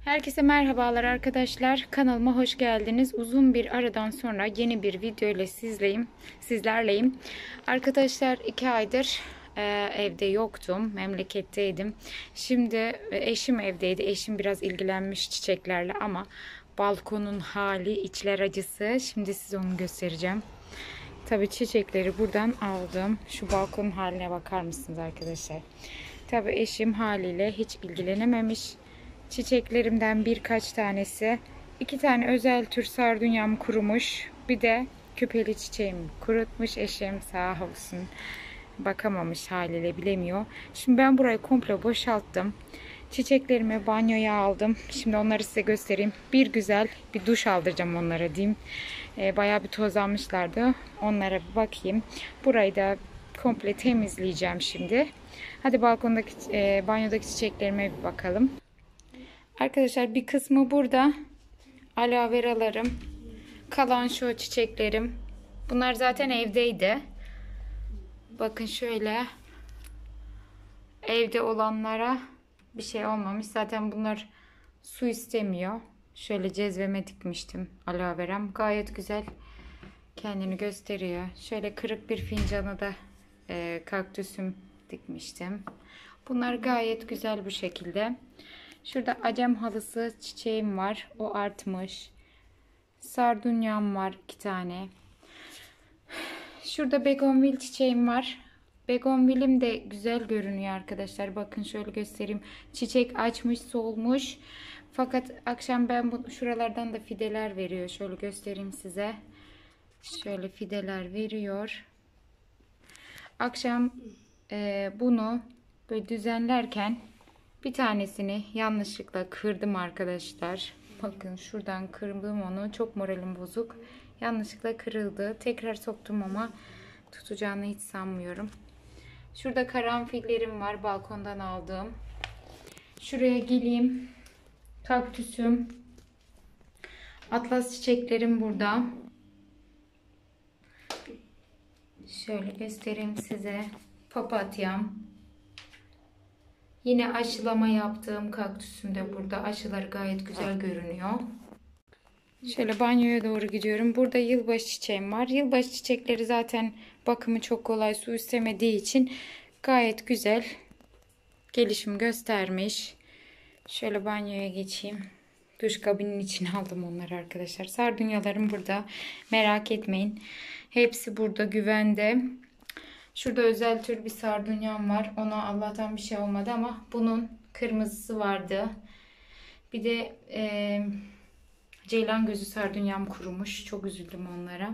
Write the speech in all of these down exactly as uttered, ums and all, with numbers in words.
Herkese merhabalar arkadaşlar. Kanalıma hoş geldiniz. Uzun bir aradan sonra yeni bir video ile sizleyim, sizlerleyim. Arkadaşlar iki aydır e, evde yoktum. Memleketteydim. Şimdi e, eşim evdeydi. Eşim biraz ilgilenmiş çiçeklerle ama balkonun hali içler acısı. Şimdi size onu göstereceğim. Tabii çiçekleri buradan aldım. Şu balkonun haline bakar mısınız arkadaşlar? Tabii eşim haliyle hiç ilgilenememiş. Çiçeklerimden birkaç tanesi, iki tane özel tür sardunyam kurumuş. Bir de küpeli çiçeğim kurutmuş. Eşim sağ olsun bakamamış, haliyle bilemiyor. Şimdi ben burayı komple boşalttım. Çiçeklerimi banyoya aldım. Şimdi onları size göstereyim. Bir güzel bir duş aldıracağım onlara diyeyim. E, bayağı bir tozlanmışlardı. Onlara bir bakayım. Burayı da komple temizleyeceğim şimdi. Hadi balkondaki, e, banyodaki çiçeklerime bir bakalım. Arkadaşlar bir kısmı burada. Aloe veralarım. Kalan şu çiçeklerim. Bunlar zaten evdeydi. Bakın şöyle. Evde olanlara bir şey olmamış. Zaten bunlar su istemiyor. Şöyle cezveme dikmiştim aloe veram. Gayet güzel kendini gösteriyor. Şöyle kırık bir fincanı da e, kaktüsüm dikmiştim. Bunlar gayet güzel bu şekilde. Şurada acem halısı çiçeğim var. O artmış. Sardunyam var iki tane. Şurada begonvil çiçeğim var. Begonvilim de güzel görünüyor arkadaşlar. Bakın şöyle göstereyim. Çiçek açmış, solmuş. Fakat akşam ben bu şuralardan da fideler veriyor. Şöyle göstereyim size. Şöyle fideler veriyor. Akşam e, bunu böyle düzenlerken bir tanesini yanlışlıkla kırdım arkadaşlar. Bakın şuradan kırdım onu. Çok moralim bozuk. Yanlışlıkla kırıldı. Tekrar soktum ama tutacağını hiç sanmıyorum. Şurada karanfillerim var. Balkondan aldığım. Şuraya geleyim. Kaktüsüm. Atlas çiçeklerim burada. Şöyle göstereyim size. Papatyam. Yine aşılama yaptığım kaktüsüm de burada. Aşıları gayet güzel görünüyor. Şöyle banyoya doğru gidiyorum. Burada yılbaşı çiçeğim var. Yılbaşı çiçekleri zaten bakımı çok kolay, su istemediği için gayet güzel gelişim göstermiş. Şöyle banyoya geçeyim. Duş kabinin içine aldım onları arkadaşlar. Sardunyalarım burada. Merak etmeyin. Hepsi burada güvende. Şurada özel tür bir sardunyam var. Ona Allah'tan bir şey olmadı ama bunun kırmızısı vardı. Bir de e, ceylan gözü sardunyam kurumuş. Çok üzüldüm onlara.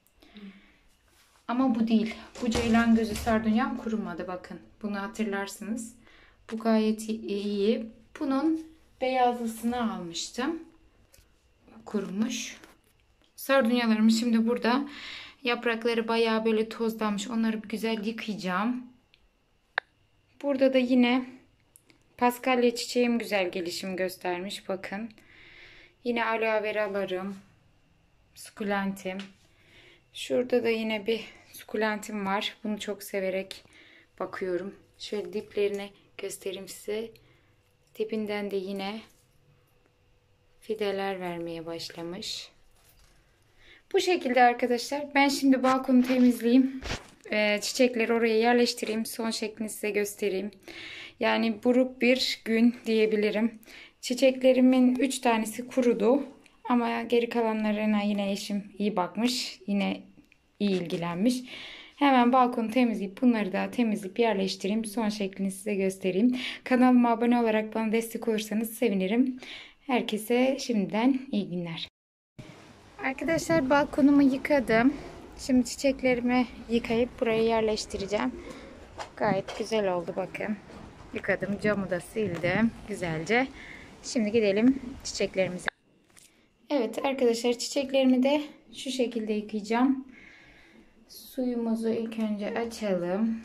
Ama bu değil. Bu ceylan gözü sardunyam kurumadı. Bakın. Bunu hatırlarsınız. Bu gayet iyi. Bunun beyazlısını almıştım. Kurumuş. Sardunyalarımı şimdi burada. Yaprakları bayağı böyle tozlanmış. Onları bir güzel yıkayacağım. Burada da yine paskalya çiçeğim güzel gelişim göstermiş. Bakın. Yine aloe veralarım. Sukulentim. Şurada da yine bir sukulentim var. Bunu çok severek bakıyorum. Şöyle diplerini göstereyim size. Dibinden de yine fideler vermeye başlamış. Bu şekilde arkadaşlar. Ben şimdi balkonu temizleyeyim. Ee, çiçekleri oraya yerleştireyim. Son şeklini size göstereyim. Yani buruk bir gün diyebilirim. Çiçeklerimin üç tanesi kurudu. Ama geri kalanlarına yine eşim iyi bakmış. Yine iyi ilgilenmiş. Hemen balkonu temizleyip bunları da temizleyip yerleştireyim. Son şeklini size göstereyim. Kanalıma abone olarak bana destek olursanız sevinirim. Herkese şimdiden iyi günler. Arkadaşlar balkonumu yıkadım. Şimdi çiçeklerimi yıkayıp buraya yerleştireceğim. Gayet güzel oldu bakın. Yıkadım, camı da sildim güzelce. Şimdi gidelim çiçeklerimize. Evet arkadaşlar, çiçeklerimi de şu şekilde yıkayacağım. Suyumuzu ilk önce açalım.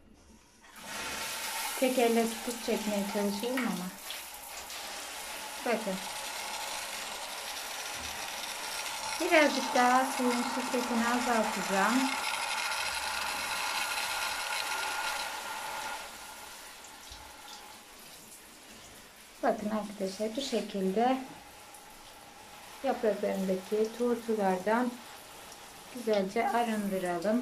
Tek elle tut çekmeye çalışıyorum ama. Bakın. Birazcık daha suyun şiddetini azaltacağım. Bakın arkadaşlar, bu şekilde yapraklarındaki tortulardan güzelce arındıralım.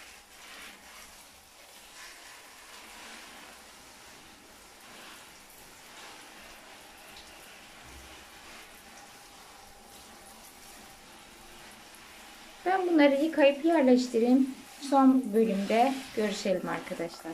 Ben bunları yıkayıp yerleştireyim. Son bölümde görüşelim arkadaşlar.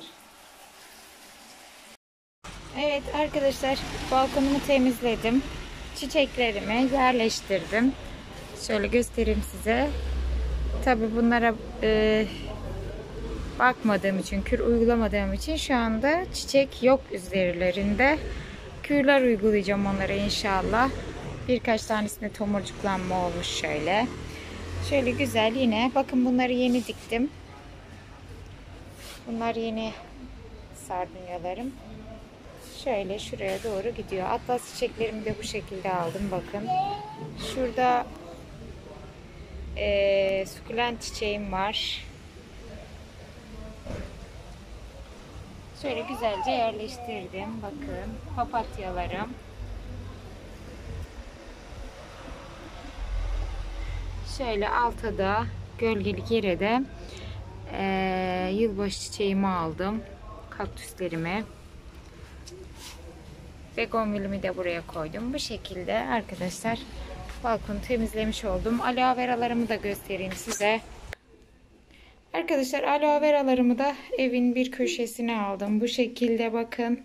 Evet arkadaşlar, balkonumu temizledim. Çiçeklerimi yerleştirdim. Şöyle göstereyim size. Tabi bunlara e, bakmadığım için, kür uygulamadığım için şu anda çiçek yok üzerlerinde. Kürler uygulayacağım onlara inşallah. Birkaç tanesinde tomurcuklanma olmuş şöyle. Şöyle güzel yine. Bakın bunları yeni diktim. Bunlar yeni sardunyalarım. Şöyle şuraya doğru gidiyor. Atlas çiçeklerimi de bu şekilde aldım. Bakın. Şurada e, sukulent çiçeğim var. Şöyle güzelce yerleştirdim. Bakın. Papatyalarım. Şöyle altta da gölgelik yere de e, yılbaşı çiçeğimi aldım. Kaktüslerimi. Begonvilimi de buraya koydum. Bu şekilde arkadaşlar balkonu temizlemiş oldum. Aloe veralarımı da göstereyim size. Arkadaşlar aloe veralarımı da evin bir köşesine aldım. Bu şekilde bakın.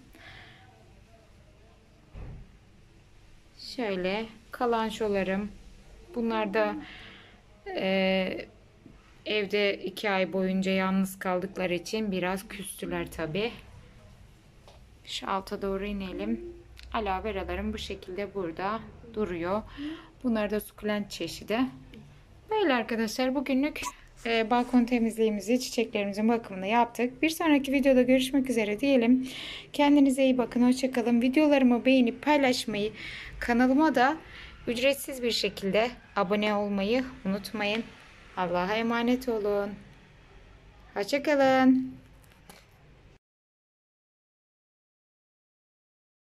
Şöyle kalançolarım. Bunlar da e, evde iki ay boyunca yalnız kaldıkları için biraz küstüler tabi. Şu alta doğru inelim. Aloe veralarım bu şekilde burada duruyor. Bunlar da sukulent çeşidi. Böyle arkadaşlar, bugünlük e, balkon temizliğimizi, çiçeklerimizin bakımını yaptık. Bir sonraki videoda görüşmek üzere diyelim. Kendinize iyi bakın. Hoşça kalın. Videolarımı beğenip paylaşmayı, kanalıma da ücretsiz bir şekilde abone olmayı unutmayın. Allah'a emanet olun. Hoşça kalın.